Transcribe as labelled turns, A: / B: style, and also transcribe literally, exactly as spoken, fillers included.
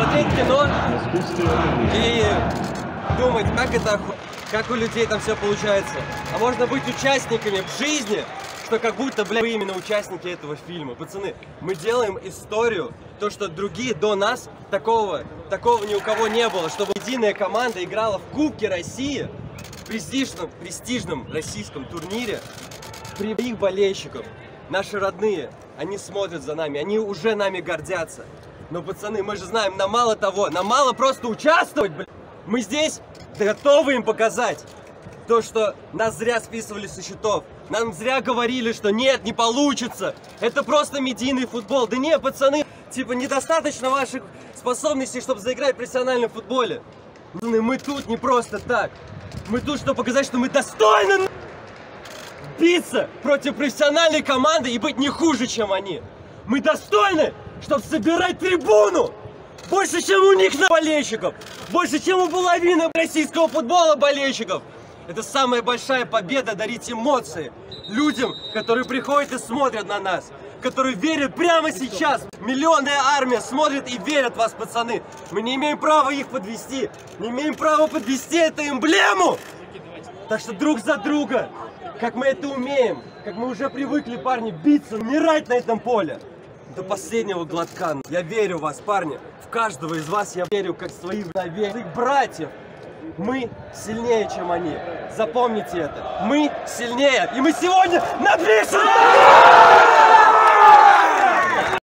A: смотреть кино и думать, как это, как у людей там все получается. А можно быть участниками в жизни, что как будто, бля, вы именно участники этого фильма. Пацаны, мы делаем историю, то, что другие до нас, такого, такого ни у кого не было, чтобы единая команда играла в Кубке России, в престижном, престижном российском турнире, при их болельщиков. Наши родные, они смотрят за нами, они уже нами гордятся. Но, пацаны, мы же знаем, нам мало того, нам мало просто участвовать, блядь. Мы здесь готовы им показать то, что нас зря списывали со счетов. Нам зря говорили, что нет, не получится. Это просто медийный футбол. Да не, пацаны, типа, недостаточно ваших способностей, чтобы заиграть в профессиональном футболе. Мы тут не просто так. Мы тут, чтобы показать, что мы достойны биться против профессиональной команды и быть не хуже, чем они. Мы достойны, чтобы собирать трибуну больше, чем у них на болельщиков, больше, чем у половины российского футбола болельщиков. Это самая большая победа — дарить эмоции людям, которые приходят и смотрят на нас, которые верят прямо сейчас. Миллионная армия смотрит и верят в вас, пацаны. Мы не имеем права их подвести, не имеем права подвести эту эмблему. Так что друг за друга, как мы это умеем, как мы уже привыкли, парни, биться, умирать на этом поле. До последнего глотка. Я верю в вас, парни. В каждого из вас я верю, как своих своих братьев. Мы сильнее, чем они. Запомните это. Мы сильнее. И мы сегодня напишем!